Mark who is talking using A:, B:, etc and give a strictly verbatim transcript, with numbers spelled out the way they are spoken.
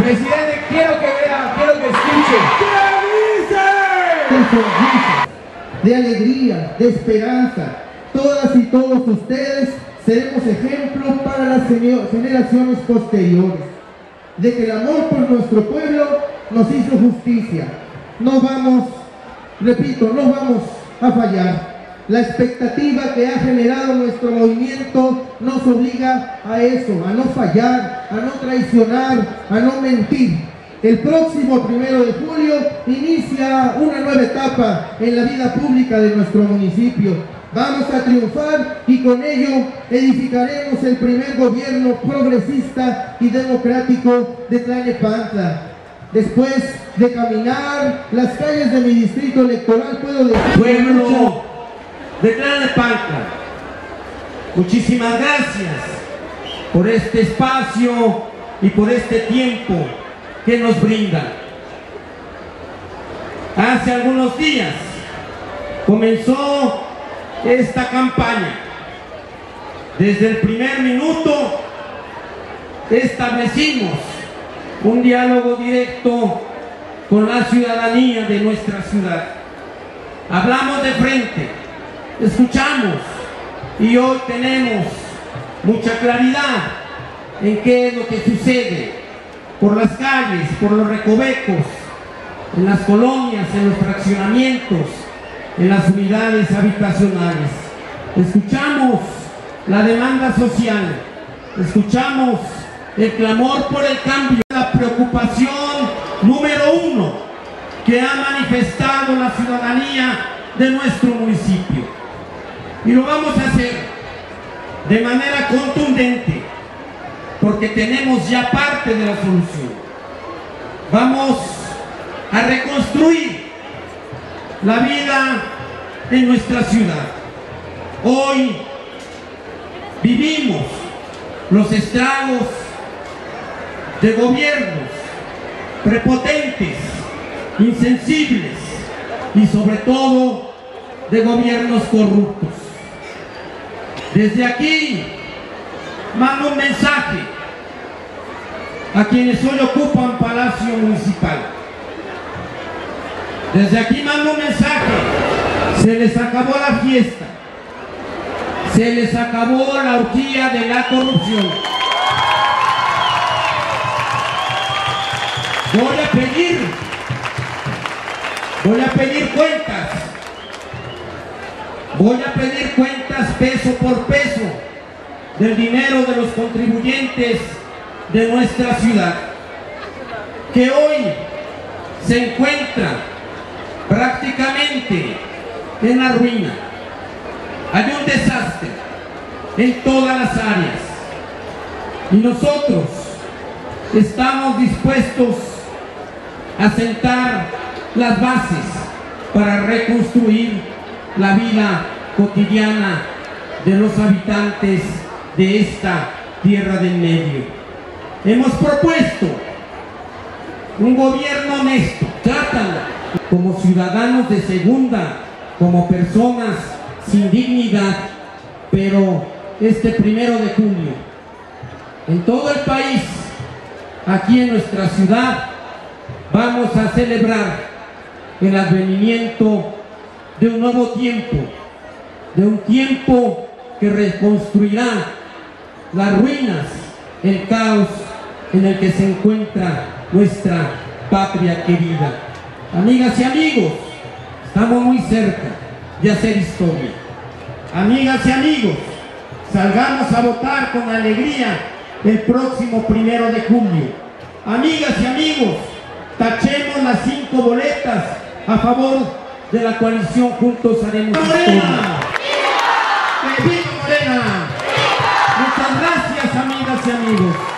A: Presidente, quiero que vea, quiero que escuche.
B: De alegría, de esperanza, todas y todos ustedes seremos ejemplos para las generaciones posteriores, de que el amor por nuestro pueblo nos hizo justicia. No vamos, repito, no vamos a fallar. La expectativa que ha generado nuestro movimiento nos obliga a eso, a no fallar, a no traicionar, a no mentir. El próximo primero de julio inicia una nueva etapa en la vida pública de nuestro municipio. Vamos a triunfar y con ello edificaremos el primer gobierno progresista y democrático de Tlalnepantla. Después de caminar las calles de mi distrito electoral, puedo decir...
C: Pueblo de Tlalnepantla, muchísimas gracias por este espacio y por este tiempo que nos brindan. Hace algunos días comenzó esta campaña. Desde el primer minuto establecimos un diálogo directo con la ciudadanía de nuestra ciudad. Hablamos de frente, escuchamos y hoy tenemos mucha claridad en qué es lo que sucede por las calles, por los recovecos, en las colonias, en los fraccionamientos, en las unidades habitacionales. Escuchamos la demanda social, escuchamos el clamor por el cambio, la preocupación número uno que ha manifestado la ciudadanía de nuestro municipio. Y lo vamos a hacer de manera contundente, porque tenemos ya parte de la solución. Vamos a reconstruir la vida en nuestra ciudad. Hoy vivimos los estragos de gobiernos prepotentes, insensibles y sobre todo de gobiernos corruptos. Desde aquí mando un mensaje a quienes hoy ocupan Palacio Municipal. Desde aquí mando un mensaje: se les acabó la fiesta, se les acabó la orgía de la corrupción. Voy a pedir, voy a pedir cuentas, voy a pedir cuentas peso por peso del dinero de los contribuyentes de nuestra ciudad, que hoy se encuentra prácticamente en la ruina. Hay un desastre en todas las áreas y nosotros estamos dispuestos a sentar las bases para reconstruir la vida cotidiana de los habitantes de esta tierra del medio. Hemos propuesto un gobierno honesto. Trátalo como ciudadanos de segunda, como personas sin dignidad, pero este primero de julio, en todo el país, aquí en nuestra ciudad, vamos a celebrar el advenimiento de un nuevo tiempo, de un tiempo que reconstruirá las ruinas, el caos en el que se encuentra nuestra patria querida. Amigas y amigos, estamos muy cerca de hacer historia. Amigas y amigos, salgamos a votar con alegría el próximo primero de julio. Amigas y amigos, tachemos las cinco boletas a favor de la coalición Juntos Haremos Historia. ¡Que viva Morena! Muchas gracias, amigas y amigos.